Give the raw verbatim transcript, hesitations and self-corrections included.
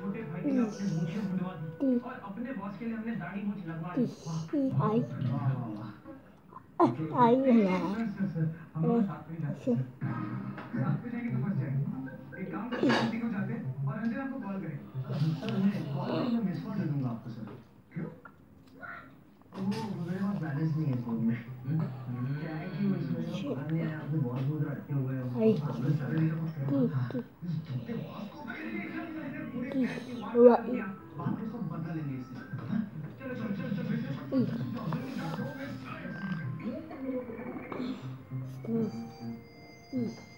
छोटे भाई के लिए अपनी मूछें मुंडवा दी और अपने बॉस के लिए हमने दाढ़ी मूछ लगवा दी। आई आई है सर सर सर हम लोग साथ में ही जाते हैं। साथ में जाएंगे तो फंस जाएंगे। एक काम करते हैं, तीनों जाते हैं और अंजन आपको कॉल करेंगे। सर मैं कॉल नहीं, मैं मिस कॉल दे दूंगा आपको सर। क्यों? वो मेरे पास बैलेंस नहीं है फोन में। क्या है कि वो इसमें जो पता नहीं है, अपने बॉस को उधर अटके हुए हैं। आई अगर चले नहीं तो कुछ करो। की अपने बॉस को पूरे की फ्लैट की वॉल पे डाल वाई दिया। बाद में सब बदला लेंगे इससे। हाँ? चलो चलो चलो चलो बेटे, ई जाओ जल्दी जाओ, जाओ, मैं- ई